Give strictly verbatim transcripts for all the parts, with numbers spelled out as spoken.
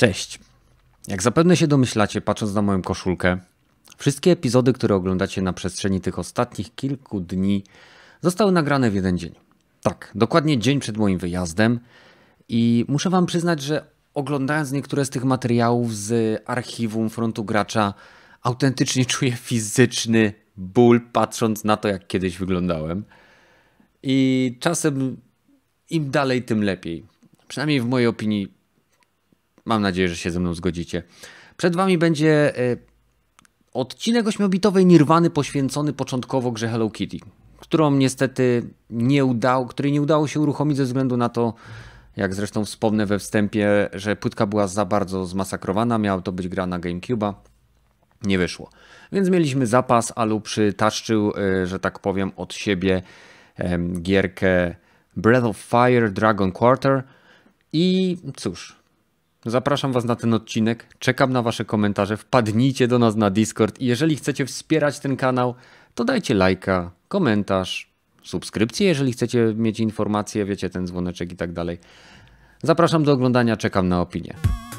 Cześć. Jak zapewne się domyślacie, patrząc na moją koszulkę, wszystkie epizody, które oglądacie na przestrzeni tych ostatnich kilku dni, zostały nagrane w jeden dzień. Tak, dokładnie dzień przed moim wyjazdem i muszę wam przyznać, że oglądając niektóre z tych materiałów z archiwum Frontu Gracza, autentycznie czuję fizyczny ból, patrząc na to, jak kiedyś wyglądałem. I czasem im dalej, tym lepiej. Przynajmniej w mojej opinii. Mam nadzieję, że się ze mną zgodzicie. Przed wami będzie e, odcinek ośmiobitowej Nirwany poświęcony początkowo grze Hello Kitty, którą niestety nie udało, której nie udało się uruchomić ze względu na to, jak zresztą wspomnę we wstępie, że płytka była za bardzo zmasakrowana, miała to być gra na GameCube'a. Nie wyszło. Więc mieliśmy zapas, Alu przytaszczył, e, że tak powiem, od siebie e, gierkę Breath of Fire Dragon Quarter i cóż... Zapraszam was na ten odcinek, czekam na wasze komentarze, wpadnijcie do nas na Discord i jeżeli chcecie wspierać ten kanał, to dajcie lajka, komentarz, subskrypcję, jeżeli chcecie mieć informacje, wiecie, ten dzwoneczek i tak dalej. Zapraszam do oglądania, czekam na opinię.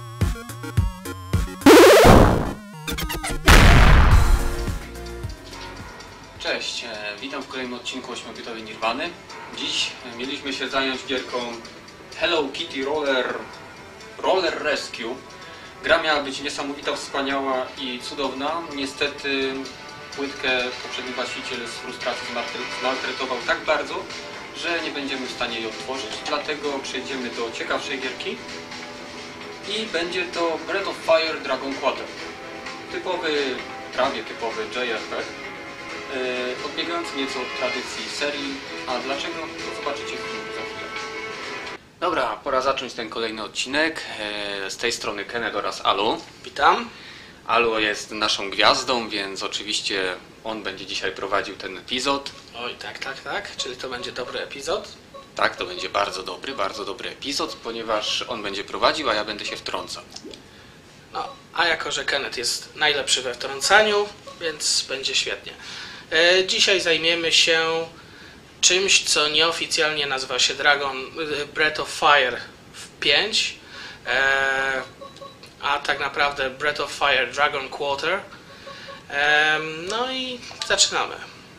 Cześć, witam w kolejnym odcinku ośmiobitowej Nirwany. Dziś mieliśmy się zająć gierką Hello Kitty Roller Roller Rescue. Gra miała być niesamowita, wspaniała i cudowna. Niestety płytkę poprzedni właściciel z frustracji zmaltretował tak bardzo, że nie będziemy w stanie jej odtworzyć. Dlatego przejdziemy do ciekawszej gierki i będzie to Breath of Fire Dragon Quarter. Typowy, prawie typowy J R P G, yy, odbiegający nieco od tradycji serii. A dlaczego? To zobaczycie w filmie za chwilę. Dobra, pora zacząć ten kolejny odcinek. Z tej strony Kenneth oraz Alu. Witam. Alu jest naszą gwiazdą, więc oczywiście on będzie dzisiaj prowadził ten epizod. Oj, tak, tak, tak. Czyli to będzie dobry epizod? Tak, to będzie bardzo dobry, bardzo dobry epizod, ponieważ on będzie prowadził, a ja będę się wtrącał. No, a jako, że Kenneth jest najlepszy we wtrącaniu, więc będzie świetnie. E, dzisiaj zajmiemy się czymś, co nieoficjalnie nazywa się Dragon Breath of Fire pięć, e, a tak naprawdę Breath of Fire Dragon Quarter. E, no i zaczynamy.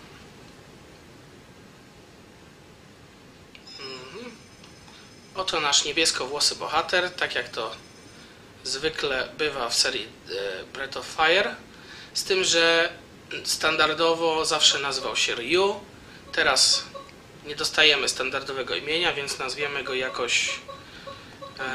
Mhm. Oto nasz niebieskowłosy bohater, tak jak to zwykle bywa w serii e, Breath of Fire, z tym, że standardowo zawsze nazywał się Ryu. Teraz nie dostajemy standardowego imienia, więc nazwiemy go jakoś e,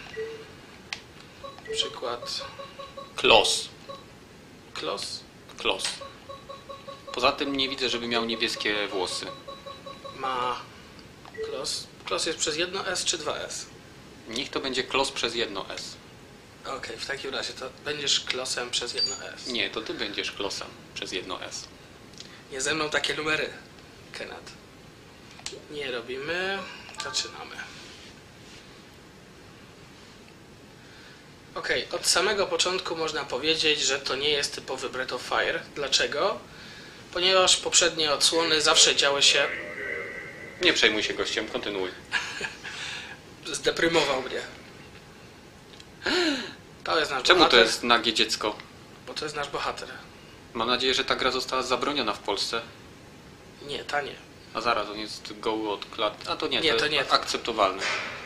na przykład Klos. Klos? Klos. Poza tym nie widzę, żeby miał niebieskie włosy. Ma Klos. Klos jest przez jedno S czy dwa S? Niech to będzie Klos przez jedno S. Okej, okay, w takim razie to będziesz Klosem przez jedno S. Nie, to ty będziesz Klosem przez jedno S. Nie ze mną takie numery, Kenneth. Nie robimy. Zaczynamy. Ok, od samego początku można powiedzieć, że to nie jest typowy Breath of Fire. Dlaczego? Ponieważ poprzednie odsłony zawsze działy się... Nie przejmuj się gościem, kontynuuj. Zdeprymował mnie. To jest nasz Czemu bohater. to jest nagie dziecko? Bo to jest nasz bohater. Mam nadzieję, że ta gra została zabroniona w Polsce. Nie, ta nie. A zaraz, on jest goły od klat. A to nie, nie to, to jest nie. akceptowalne.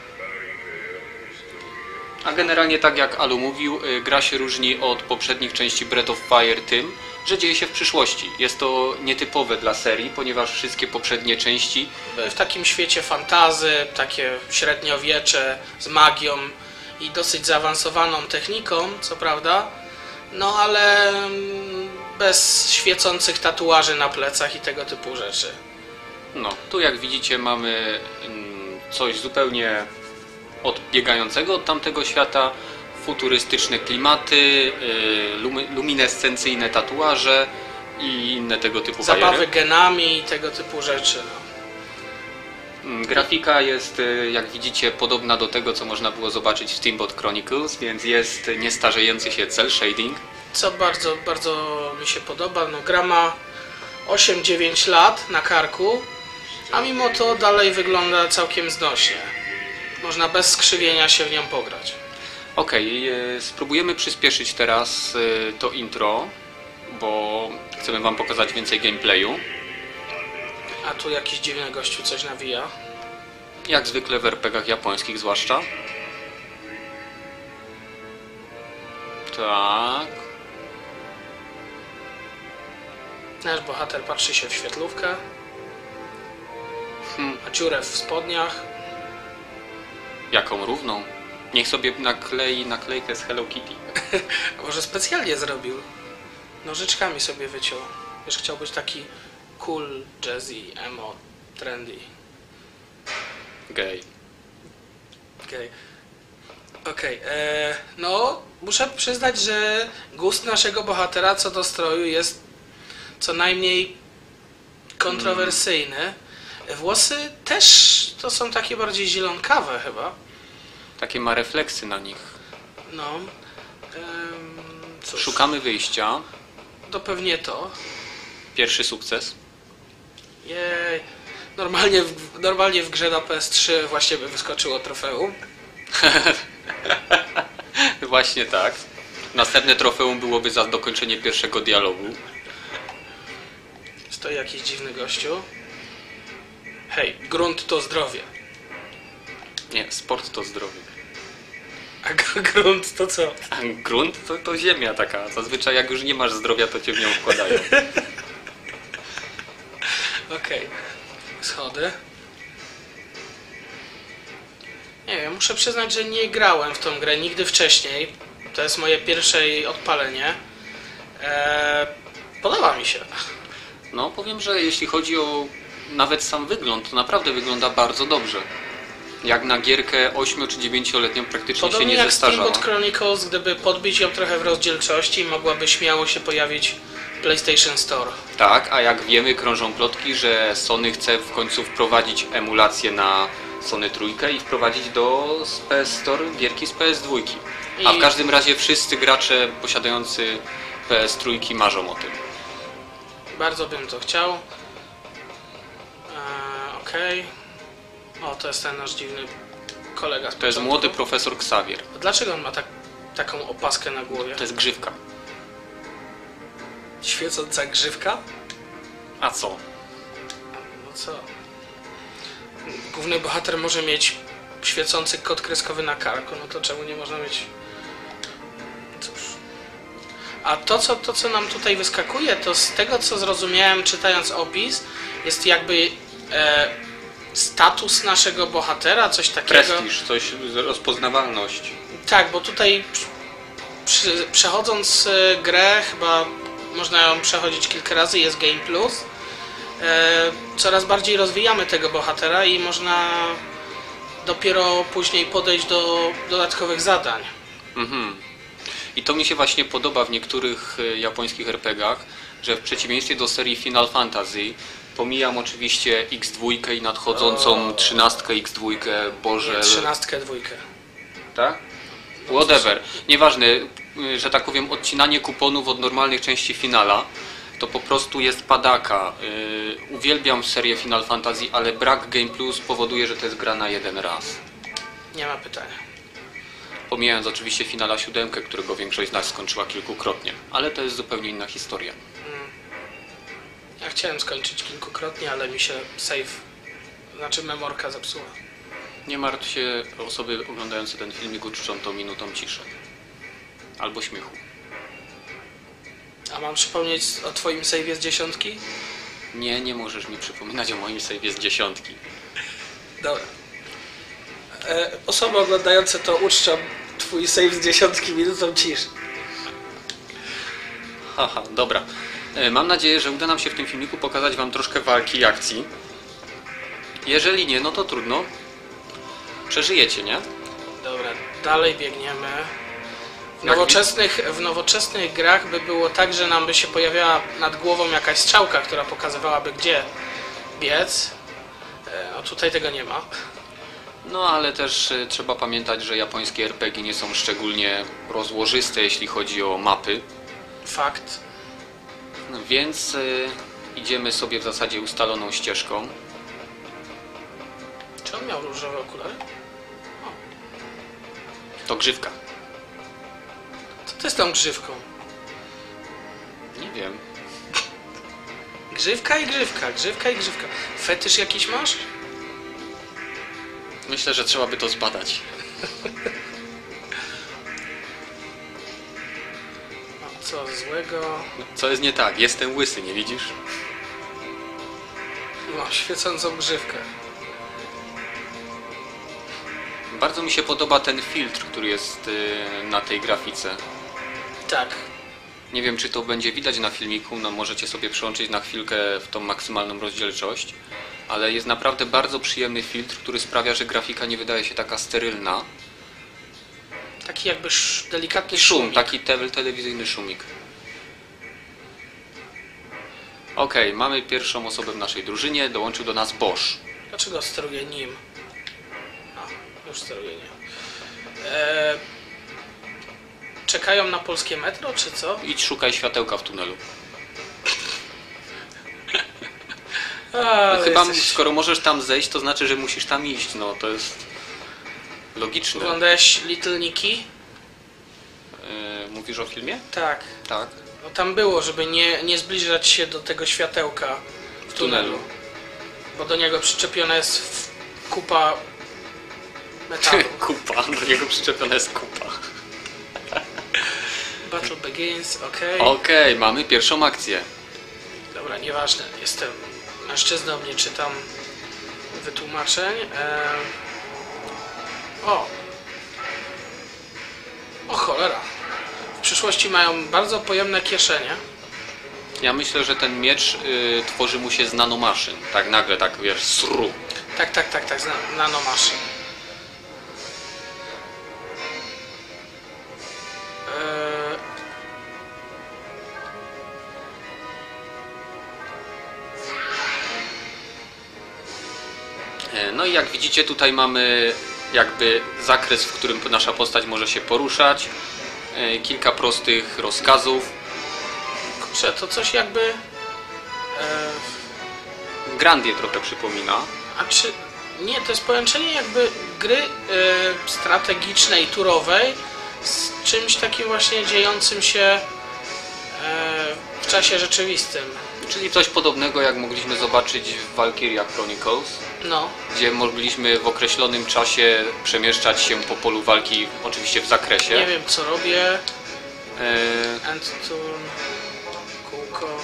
A generalnie tak jak Alu mówił, gra się różni od poprzednich części Breath of Fire tym, że dzieje się w przyszłości. Jest to nietypowe dla serii, ponieważ wszystkie poprzednie części były w takim świecie fantazy, takie średniowiecze z magią i dosyć zaawansowaną techniką, co prawda, no ale bez świecących tatuaży na plecach i tego typu rzeczy. No, tu jak widzicie mamy coś zupełnie odbiegającego od tamtego świata, futurystyczne klimaty, luminescencyjne tatuaże i inne tego typu zabawy bajery. genami i tego typu rzeczy. No. Grafika jest, jak widzicie, podobna do tego, co można było zobaczyć w Steamboat Chronicles, więc jest niestarzejący się cel shading. Co bardzo, bardzo mi się podoba. No, gra ma osiem dziewięć lat na karku, a mimo to dalej wygląda całkiem znośnie. Można bez skrzywienia się w nią pograć. Okej, okay, spróbujemy przyspieszyć teraz y, to intro, bo chcemy wam pokazać więcej gameplayu. A tu jakiś dziwny gościu coś nawija. Jak zwykle w er pe gach japońskich zwłaszcza. Tak. Nasz bohater patrzy się w świetlówkę. Hmm. Ma dziurę w spodniach. Jaką równą? Niech sobie naklei naklejkę z Hello Kitty. A może specjalnie zrobił? Nożyczkami sobie wyciął. Wiesz, chciał być taki cool, jazzy, emo, trendy. Gej. Okej. Okay. Okej. Okay. No, muszę przyznać, że gust naszego bohatera co do stroju jest co najmniej kontrowersyjny. Włosy też to są takie bardziej zielonkawe chyba. Takie ma refleksy na nich. No. Ym, cóż. Szukamy wyjścia. To pewnie to. Pierwszy sukces. Jej. Normalnie w, normalnie w grze na P S trzy właśnie by wyskoczyło trofeum. Właśnie tak. Następne trofeum byłoby za dokończenie pierwszego dialogu. Stoi jakiś dziwny gościu. Hej, grunt to zdrowie. Nie, sport to zdrowie. A grunt to co? A grunt to, to ziemia taka. Zazwyczaj jak już nie masz zdrowia, to cię w nią wkładają. Okej. Okay. Schody. Nie wiem, muszę przyznać, że nie grałem w tą grę nigdy wcześniej. To jest moje pierwsze jej odpalenie. Eee, podoba mi się. No, powiem, że jeśli chodzi o nawet sam wygląd, to naprawdę wygląda bardzo dobrze. Jak na gierkę ośmiu czy dziewięcioletnią praktycznie Podobnie się nie jak zestarzała. Steamboat Chronicles, gdyby podbić ją trochę w rozdzielczości, mogłaby śmiało się pojawić PlayStation Store. Tak, a jak wiemy, krążą plotki, że Sony chce w końcu wprowadzić emulację na Sony trójkę i wprowadzić do P S Store gierki z P S dwa. A w I- każdym razie wszyscy gracze posiadający P S trzy marzą o tym. Bardzo bym to chciał. Eee, Okej. O, to jest ten nasz dziwny kolega z To jest początku. młody profesor Xavier. A dlaczego on ma tak, taką opaskę na głowie? To jest grzywka. Świecąca grzywka? A co? No co? Główny bohater może mieć świecący kod kreskowy na karku, no to czemu nie można mieć... Cóż. A to co, to, co nam tutaj wyskakuje, to z tego, co zrozumiałem czytając opis, jest jakby e, status naszego bohatera, coś takiego. Prestiż, coś, rozpoznawalność. Tak, bo tutaj przy, przy, przechodząc e, grę, chyba można ją przechodzić kilka razy, jest Game Plus. E, coraz bardziej rozwijamy tego bohatera i można dopiero później podejść do dodatkowych zadań. Mhm. I to mi się właśnie podoba w niektórych e, japońskich er pe gach, że w przeciwieństwie do serii Final Fantasy, pomijam oczywiście X dwa i nadchodzącą trzynastkę X dwa, Boże... Trzynastkę, dwójkę. Tak? Whatever. Nieważne, y, że tak powiem, odcinanie kuponów od normalnych części finala to po prostu jest padaka. Y, uwielbiam serię Final Fantasy, ale brak Game Plus powoduje, że to jest gra na jeden raz. Nie ma pytania. Pomijając oczywiście finala siódemkę, którego większość z nas skończyła kilkukrotnie, ale to jest zupełnie inna historia. Ja chciałem skończyć kilkukrotnie, ale mi się save, znaczy memorka zepsuła. Nie martw się, osoby oglądające ten filmik uczczą tą minutą ciszy. Albo śmiechu. A mam przypomnieć o twoim save'ie z dziesiątki? Nie, nie możesz mi przypominać o moim save'ie z dziesiątki. Dobra. E, osoby oglądające to uczczą twój save z dziesiątki minutą ciszy. Haha, dobra. E, Mam nadzieję, że uda nam się w tym filmiku pokazać wam troszkę walki i akcji. Jeżeli nie, no to trudno. Przeżyjecie, nie? Dobra, dalej biegniemy. W Jak nowoczesnych, w nowoczesnych grach by było tak, że nam by się pojawiała nad głową jakaś strzałka, która pokazywałaby gdzie biec. E, No tutaj tego nie ma. No ale też e, trzeba pamiętać, że japońskie er pe gie nie są szczególnie rozłożyste, jeśli chodzi o mapy. Fakt. No, więc e, idziemy sobie w zasadzie ustaloną ścieżką. Czy on miał różowe okulary? To grzywka. to jest tą grzywką? Nie wiem. Grzywka i grzywka, grzywka i grzywka. Fetysz jakiś masz? Myślę, że trzeba by to zbadać. O, co złego? Co jest nie tak? Jestem łysy, nie widzisz? No, świecącą grzywkę. Bardzo mi się podoba ten filtr, który jest yy, na tej grafice. Tak. Nie wiem, czy to będzie widać na filmiku, no możecie sobie przełączyć na chwilkę w tą maksymalną rozdzielczość, ale jest naprawdę bardzo przyjemny filtr, który sprawia, że grafika nie wydaje się taka sterylna. Taki jakby sz, delikatny Szum, szumik. taki te, telewizyjny szumik. Ok, mamy pierwszą osobę w naszej drużynie, dołączył do nas Bosch. Dlaczego steruję nim? A, już steruję nim. Eee, czekają na polskie metro, czy co? Idź szukaj światełka w tunelu. A, No chyba, jesteś... skoro możesz tam zejść, to znaczy, że musisz tam iść, no to jest logiczne. Oglądałeś Little Nicky? Yy, mówisz o filmie? Tak. Tak. No tam było, żeby nie, nie zbliżać się do tego światełka w tunelu. tunelu. Bo do niego przyczepiona jest w- kupa metalu. Kupa, do niego przyczepiona jest kupa. Battle begins, okej. Okej, mamy pierwszą akcję. Dobra, nieważne. Jestem mężczyzną, nie czytam wytłumaczeń. Eee... O! O cholera. W przyszłości mają bardzo pojemne kieszenie. Ja myślę, że ten miecz y, tworzy mu się z nanomaszyn. Tak nagle, tak wiesz, sru. Tak, tak, tak, tak, z na- nanomaszyn. Eee... E, No i jak widzicie, tutaj mamy jakby zakres, w którym nasza postać może się poruszać. E, Kilka prostych rozkazów. Kurczę, to coś jakby... Eee... Grandię trochę przypomina. A czy... Nie, to jest połączenie jakby gry e, strategicznej, turowej z czymś takim właśnie dziejącym się e, w czasie rzeczywistym. Czyli coś podobnego, jak mogliśmy zobaczyć w Valkyria Chronicles, No, gdzie mogliśmy w określonym czasie przemieszczać się po polu walki, oczywiście w zakresie. nie wiem co robię. E, End turn, kółko.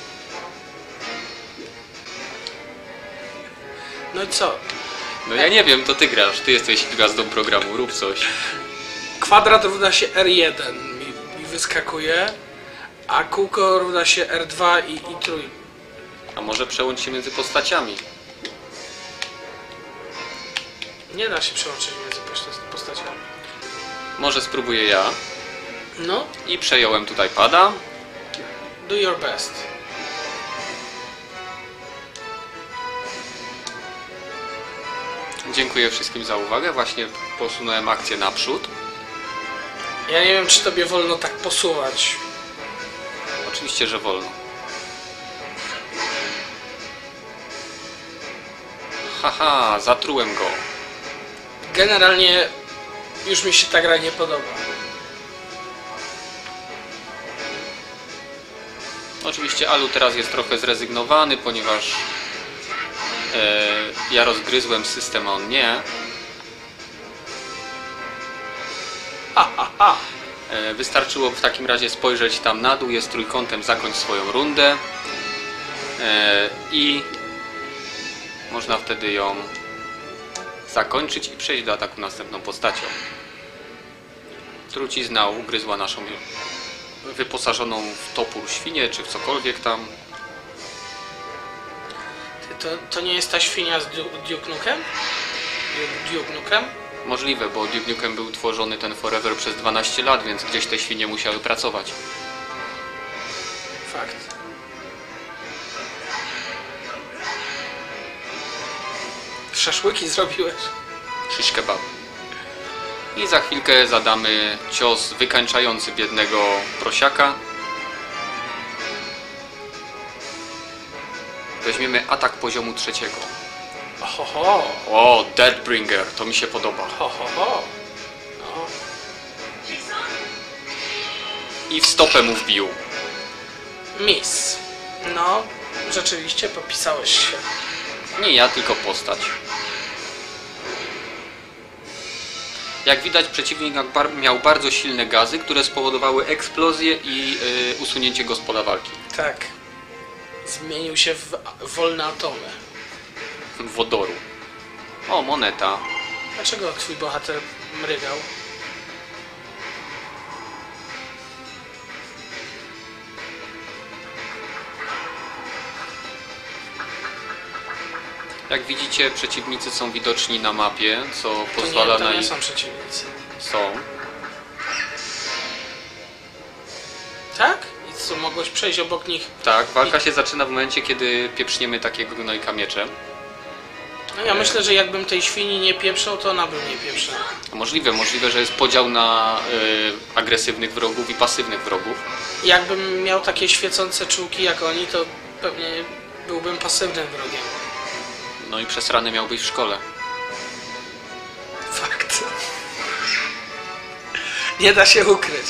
No i co? No ja nie wiem, to ty grasz, ty jesteś gwiazdą programu, rób coś. Kwadrat równa się R jeden mi, mi wyskakuje, a kółko równa się R dwa i, i trój. A może przełącz się między postaciami? Nie da się przełączyć między posta- postaciami. Może spróbuję ja. No, I przejąłem tutaj pada. do your best. Dziękuję wszystkim za uwagę. Właśnie posunąłem akcję naprzód. Ja nie wiem, czy tobie wolno tak posuwać. Oczywiście, że wolno. Haha, zatrułem go. Generalnie już mi się ta gra nie podoba. Oczywiście Alu teraz jest trochę zrezygnowany, ponieważ e, ja rozgryzłem system, a on nie. Ha, ha, ha. E, wystarczyło w takim razie spojrzeć tam na dół, jest trójkątem, zakończ swoją rundę. E, I można wtedy ją zakończyć i przejść do ataku następną postacią. Trucizna ugryzła naszą wyposażoną w topór świnię, czy w cokolwiek tam. Ty, to, to nie jest ta świnia z Duke Duke Nukem? Duke- Duke Nukem? Możliwe, bo Duke Nukem był tworzony ten Forever przez dwanaście lat, więc gdzieś te świnie musiały pracować. Fakt. Szaszłyki zrobiłeś? Shish kebab. I za chwilkę zadamy cios wykańczający biednego prosiaka. Weźmiemy atak poziomu trzeciego. Ho, ho, O, Deathbringer, to mi się podoba. ho, ho, ho. No. i w stopę mu wbił. Miss. No, rzeczywiście popisałeś się. Nie ja, tylko postać. Jak widać, przeciwnik miał bardzo silne gazy, które spowodowały eksplozję i yy, usunięcie go z pola walki. Tak. Zmienił się w wolne atomy. Wodoru. O, moneta. Dlaczego twój bohater mrygał? Jak widzicie, przeciwnicy są widoczni na mapie, co To pozwala nie, to na nie ich... są przeciwnicy. Są. Tak? I co, mogłeś przejść obok nich? Tak, walka się zaczyna w momencie, kiedy pieprzniemy takiego gnojka mieczem. No ja myślę, że jakbym tej świni nie pieprzał, to ona by mnie pieprzała. Możliwe, możliwe, że jest podział na y, agresywnych wrogów i pasywnych wrogów. Jakbym miał takie świecące czułki jak oni, to pewnie byłbym pasywnym wrogiem. No i przesrany miałbyś w szkole. Fakt. Nie da się ukryć.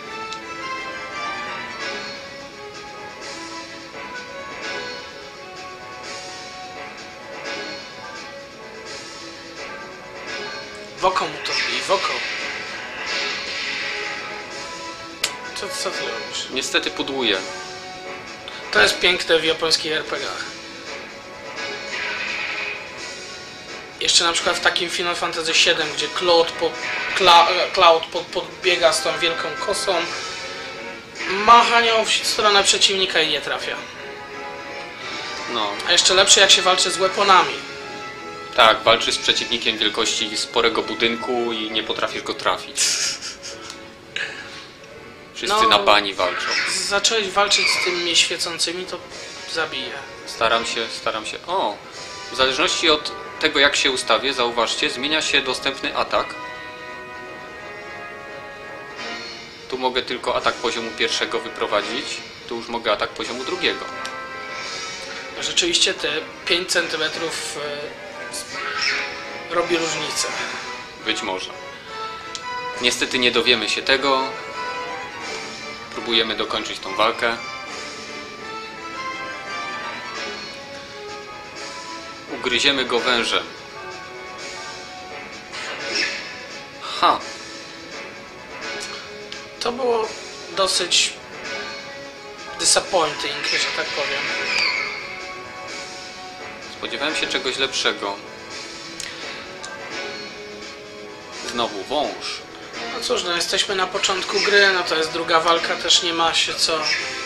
W oko mu to wbij, w oko. Co, co ty robisz? Niestety pudłuje. To jest piękne w japońskich er pe gach. Jeszcze na przykład w takim Final Fantasy siedem, gdzie Cloud, po, Cla, Cloud pod, podbiega z tą wielką kosą, macha nią w stronę przeciwnika i nie trafia. No. A jeszcze lepsze jak się walczy z weaponami. Tak, walczy z przeciwnikiem wielkości sporego budynku i nie potrafisz go trafić. Wszyscy No, na bani walczą. Zacząłeś walczyć z tymi świecącymi, to zabije. Staram się, staram się. O! W zależności od tego, jak się ustawię, zauważcie, zmienia się dostępny atak. Tu mogę tylko atak poziomu pierwszego wyprowadzić. Tu już mogę atak poziomu drugiego. Rzeczywiście te pięć centymetrów robi różnicę. Być może. Niestety nie dowiemy się tego. Próbujemy dokończyć tą walkę. Ugryziemy go wężem. Ha! To było dosyć disappointing, że tak powiem. Spodziewałem się czegoś lepszego. Znowu wąż. No cóż, no jesteśmy na początku gry, no to jest druga walka, też nie ma się co...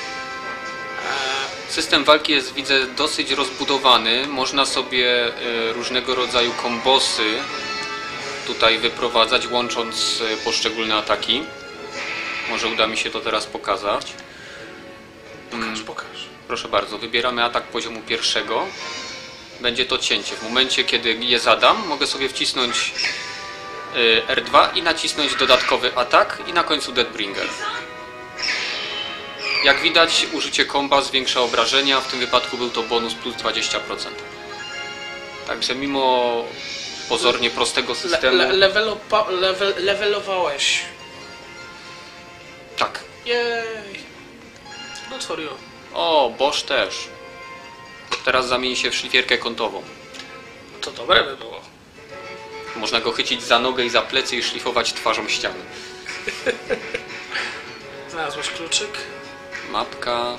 System walki jest, widzę, dosyć rozbudowany. Można sobie y, różnego rodzaju kombosy tutaj wyprowadzać, łącząc y, poszczególne ataki. Może uda mi się to teraz pokazać. Pokaż, pokaż. Proszę bardzo, wybieramy atak poziomu pierwszego. Będzie to cięcie. W momencie, kiedy je zadam, mogę sobie wcisnąć y, er dwa i nacisnąć dodatkowy atak i na końcu Deathbringer. Jak widać, użycie komba zwiększa obrażenia, w tym wypadku był to bonus plus dwadzieścia procent. Także mimo pozornie prostego systemu... Le, le, levelopa, level, levelowałeś. Tak. Jej. Good for you. O, Bosch też. Teraz zamieni się w szlifierkę kątową. To dobre by było. Można go chycić za nogę i za plecy i szlifować twarzą ściany. Znalazłeś kluczyk? Mapka.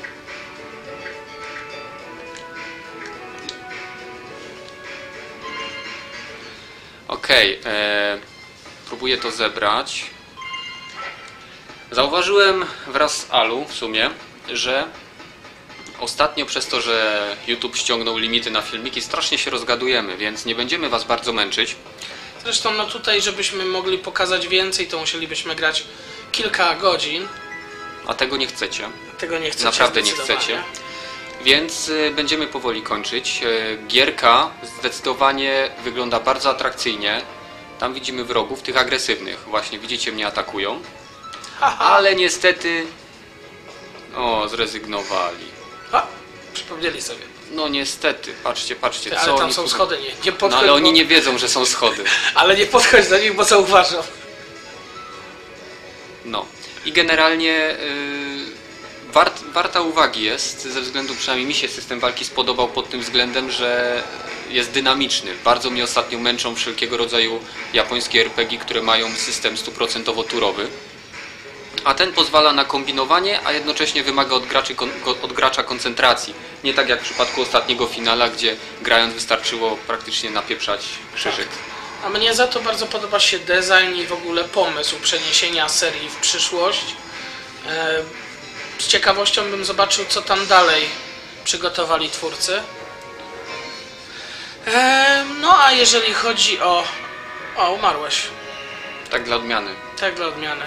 Okej, okay, e, próbuję to zebrać. Zauważyłem wraz z Alu w sumie, że ostatnio przez to, że YouTube ściągnął limity na filmiki, strasznie się rozgadujemy, więc nie będziemy was bardzo męczyć. Zresztą no tutaj, żebyśmy mogli pokazać więcej, to musielibyśmy grać kilka godzin. A tego nie chcecie. Tego nie chcecie. Naprawdę nie chcecie. Więc y, będziemy powoli kończyć. Y, gierka zdecydowanie wygląda bardzo atrakcyjnie. Tam widzimy wrogów, tych agresywnych. Właśnie widzicie, mnie atakują. Haha. Ale niestety... O, zrezygnowali. A, przypomnieli sobie. No niestety, patrzcie, patrzcie. Ty, co ale tam oni są tu... schody, nie, nie podchodź. No ale oni bo... nie wiedzą, że są schody. Ale nie podchodź do nich, bo zauważą. No i generalnie yy, wart, warta uwagi jest, ze względu, przynajmniej mi się system walki spodobał pod tym względem, że jest dynamiczny. Bardzo mnie ostatnio męczą wszelkiego rodzaju japońskie er pe gie, które mają system stuprocentowo turowy. A ten pozwala na kombinowanie, a jednocześnie wymaga od, graczy, od gracza koncentracji. Nie tak jak w przypadku ostatniego finala, gdzie grając wystarczyło praktycznie napieprzać krzyżyk. A mnie za to bardzo podoba się design i w ogóle pomysł przeniesienia serii w przyszłość. Z ciekawością bym zobaczył, co tam dalej przygotowali twórcy. No a jeżeli chodzi o... O, umarłeś. Tak dla odmiany. Tak dla odmiany.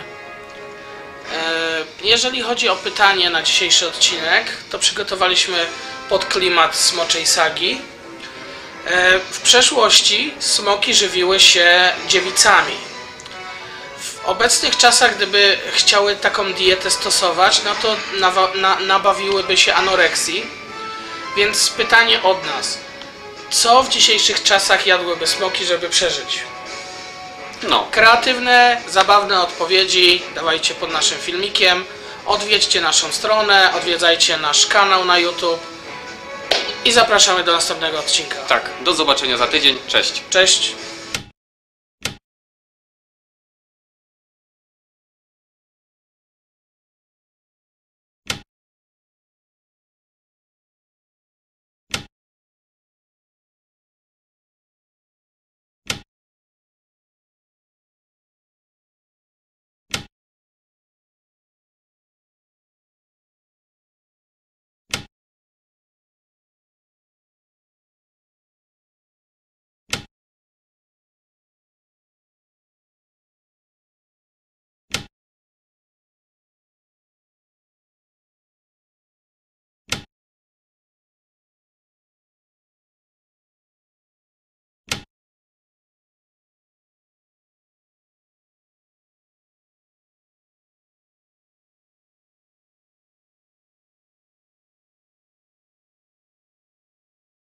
Jeżeli chodzi o pytanie na dzisiejszy odcinek, to przygotowaliśmy pod klimat smoczej sagi. W przeszłości smoki żywiły się dziewicami. W obecnych czasach, gdyby chciały taką dietę stosować, no to na, nabawiłyby się anoreksji. Więc pytanie od nas. Co w dzisiejszych czasach jadłyby smoki, żeby przeżyć? No. Kreatywne, zabawne odpowiedzi dawajcie pod naszym filmikiem. Odwiedźcie naszą stronę, odwiedzajcie nasz kanał na YouTube i zapraszamy do następnego odcinka. Tak, do zobaczenia za tydzień. Cześć. Cześć.